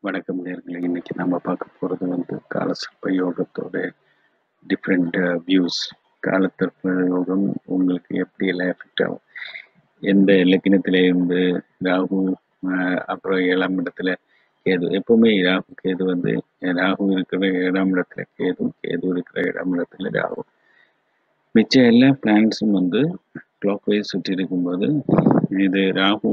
வணக்கம் நேயர்களே. இன்னைக்கு நம்ம பார்க்க போகிறது காலசர்ப்ப யோகத்தோட டிஃப்ரெண்ட் வியூஸ். காலசர்ப்ப யோகம் உங்களுக்கு எப்படி எல்லாம் எஃபெக்ட் ஆகும், எந்த லக்னத்துல இருந்து ராகு, அப்புறம் 7ஆம் இடத்துல கேது. எப்பவுமே ராகு கேது ராகு இருக்கிற 7ஆம் இடத்துல கேது, கேது இருக்கிற 7ஆம் இடத்துல ராகு. மிச்சம் எல்லா பிளான்ஸும் கிளாக் வைஸ் சுற்றி இருக்கும்போது இது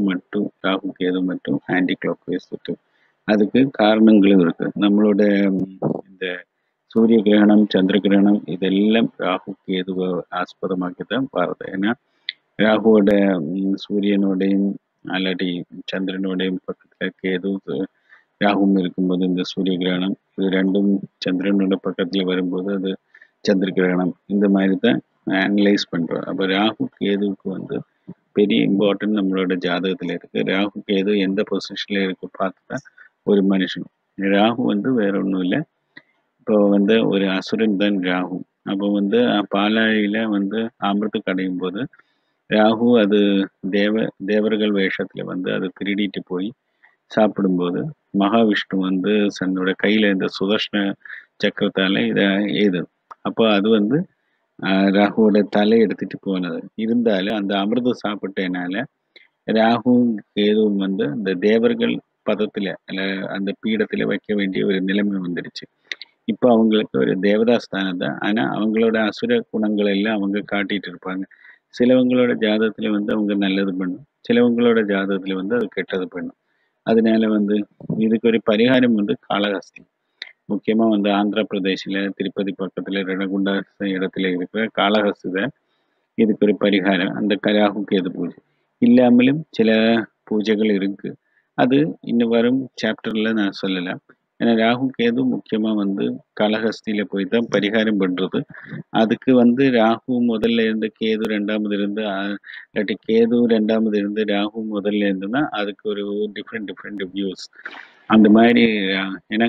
ராகு கேது மட்டும் ஆன்டி கிளாக் வைஸ் சுற்றி. அதுக்கு காரணங்களும் இருக்கு. நம்மளோட இந்த சூரிய கிரகணம், சந்திர கிரகணம் இதெல்லாம் ராகு கேதுவை ஆஸ்பதமாக்கி தான் பாருது. ஏன்னா ராகுவோட சூரியனோடையும் அல்லாட்டி சந்திரனோடையும் பக்கத்துல கேது ராகுவும் இருக்கும்போது இந்த சூரிய கிரகணம், இது ரெண்டும் சந்திரனோட பக்கத்துல வரும்போது அது சந்திர கிரகணம். இந்த மாதிரி தான் அனலைஸ் பண்றோம். அப்ப ராகு கேதுவுக்கு பெரிய இம்பார்ட்டன்ட் நம்மளோட ஜாதகத்துல இருக்கு. ராகு கேது எந்த பொசிஷன்ல இருக்கு பார்த்துட்டா ஒரு மனுஷன். ராகு வேற ஒன்றும் இல்லை. இப்போ ஒரு அசுரன் தான் ராகு. அப்போ பாலாழியில அமிர்தம் கடையும் போது ராகு அது தேவர்கள் வேஷத்துல அது திருடிட்டு போய் சாப்பிடும்போது மகாவிஷ்ணு தன்னோட கையில இந்த சுதர்ஷன சக்கரத்தால இதை ஏது. அப்போ அது ராகுவோட தலை எடுத்துட்டு போனது. இருந்தாலும் அந்த அமிர்தம் சாப்பிட்டனால ராகுவும் கேதுவும் அந்த தேவர்கள் பதத்துல அந்த பீடத்துல வைக்க வேண்டிய ஒரு நிலைமை வந்துடுச்சு. இப்போ அவங்களுக்கு ஒரு தேவதாஸ்தானம் தான். ஆனா அவங்களோட அசுர குணங்கள் எல்லாம் அவங்க காட்டிட்டு இருப்பாங்க. சிலவங்களோட ஜாதகத்துல அவங்க நல்லது பண்ணும், சிலவங்களோட ஜாதகத்துல அது கெட்டது பண்ணும். அதனால இதுக்கு ஒரு பரிகாரம் காளஹஸ்தி. முக்கியமா ஆந்திர பிரதேசில திருப்பதி பக்கத்துல ரெணகுண்டா இடத்துல இருக்கிற காளஹஸ்தி தான் இதுக்கு ஒரு பரிகாரம். அந்த ராகு கேது பூஜை இல்லாமலும் சில பூஜைகள் இருக்கு. அது இன்னும் வரும் சாப்டர்ல நான் சொல்லலாம். ஏன்னா ராகு கேது முக்கியமா காளஹஸ்தியில போய் தான் பரிகாரம் பண்றது. அதுக்கு ராகு முதல்ல இருந்து கேது ரெண்டாவது இருந்து இல்லாட்டி கேது ரெண்டாவது இருந்து ராகு முதல்ல இருந்துன்னா அதுக்கு ஒரு டிஃப்ரெண்ட் வியூஸ் அந்த மாதிரி. ஏன்னா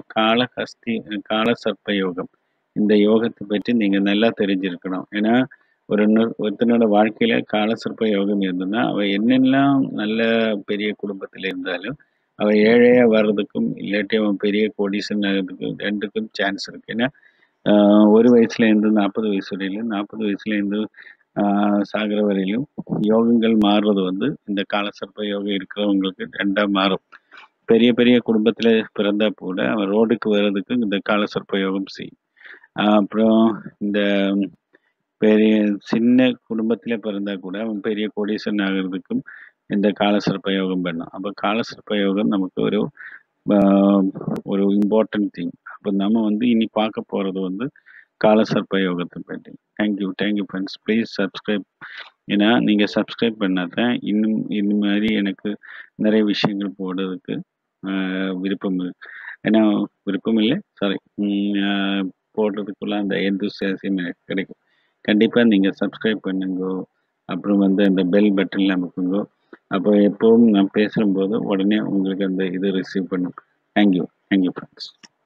காலசர்ப்ப யோகம், இந்த யோகத்தை பற்றி நீங்க நல்லா தெரிஞ்சிருக்கணும். ஏன்னா ஒருத்தனோட வாழ்க்கையில காலசர்ப்ப யோகம் இருந்ததுன்னா அவ என்னெல்லாம் நல்ல பெரிய குடும்பத்துல இருந்தாலும் அவ ஏழையா வர்றதுக்கும் இல்லாட்டி அவன் பெரிய கோடீசன் ஆகிறதுக்கும் ரெண்டுக்கும் சான்ஸ் இருக்கு. ஏன்னா ஒரு வயசுல இருந்து 40 வயசு வரையிலும், 40 வயசுல இருந்து சாகிற வரையிலும் யோகங்கள் மாறுறது இந்த காலசர்ப்ப யோகம் இருக்கிறவங்களுக்கு ரெண்டா மாறும். பெரிய பெரிய குடும்பத்துல பிறந்தா கூட அவன் ரோடுக்கு வர்றதுக்கு இந்த காலசர்ப்ப யோகம் செய்யும். அப்புறம் இந்த பெரிய சின்ன குடும்பத்துல பிறந்தா கூட அவன் பெரிய கோடீசன் ஆகிறதுக்கும் இந்த காலசர்ப்ப யோகம் பண்ணும். அப்போ காலசர்ப்ப யோகம் நமக்கு ஒரு இம்பார்ட்டன்ட் திங். அப்போ நம்ம இனி பார்க்க போறது காலசர்ப்ப யோகத்தை பற்றி. Thank you friends. Please subscribe. ஏன்னா நீங்க சப்ஸ்கிரைப் பண்ணாதான் இன்னும் இந்த மாதிரி எனக்கு நிறைய விஷயங்கள் போடுறதுக்கு விருப்பம் இல்லை, சாரி, போடுறதுக்குள்ள அந்த எந்தூசியாசம் எனக்கு கிடைக்கும். கண்டிப்பா நீங்க சப்ஸ்கிரைப் பண்ணுங்க. அப்புறம் அந்த பெல் பட்டன் அமுக்குங்க. அப்போ எப்பவும் நான் பேசும்போது உடனே உங்களுக்கு அந்த இது ரிசீவ் பண்ணும். Thank you friends.